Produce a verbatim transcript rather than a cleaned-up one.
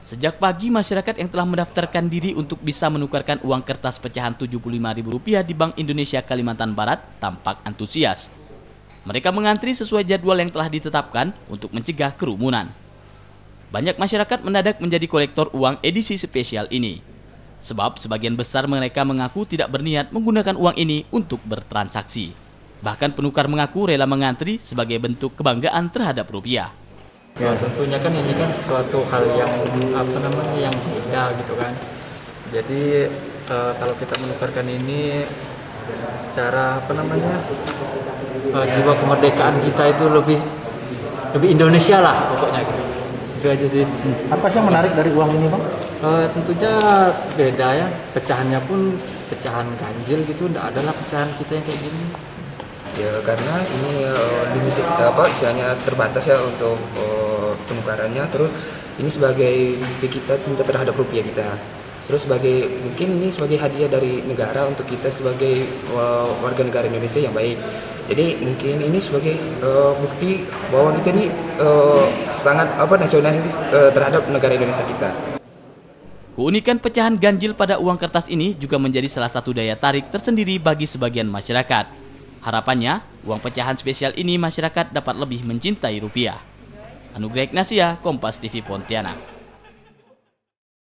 Sejak pagi, masyarakat yang telah mendaftarkan diri untuk bisa menukarkan uang kertas pecahan tujuh puluh lima ribu rupiah di Bank Indonesia Kalimantan Barat tampak antusias. Mereka mengantri sesuai jadwal yang telah ditetapkan untuk mencegah kerumunan. Banyak masyarakat mendadak menjadi kolektor uang edisi spesial ini. Sebab sebagian besar mereka mengaku tidak berniat menggunakan uang ini untuk bertransaksi. Bahkan penukar mengaku rela mengantri sebagai bentuk kebanggaan terhadap rupiah. Ya tentunya kan ini kan sesuatu hal yang apa namanya yang beda gitu kan. Jadi e, kalau kita menukarkan ini secara apa namanya e, jiwa kemerdekaan kita itu lebih lebih Indonesia lah pokoknya gitu. Itu aja sih. Apa sih yang menarik dari uang ini, Bang? E, tentunya beda ya. Pecahannya pun pecahan ganjil gitu. Tidak ada lah pecahan kita yang kayak gini. Ya karena ini uh, limited apa istilahnya terbatas ya untuk uh, penukarannya. Terus ini sebagai bukti kita cinta terhadap rupiah kita. Terus sebagai mungkin ini sebagai hadiah dari negara untuk kita sebagai uh, warga negara Indonesia yang baik. Jadi mungkin ini sebagai uh, bukti bahwa kita ini uh, sangat apa nasionalis uh, terhadap negara Indonesia kita. Keunikan pecahan ganjil pada uang kertas ini juga menjadi salah satu daya tarik tersendiri bagi sebagian masyarakat. Harapannya, uang pecahan spesial ini masyarakat dapat lebih mencintai rupiah. Anugrah Ignasia, Kompas T V Pontianak.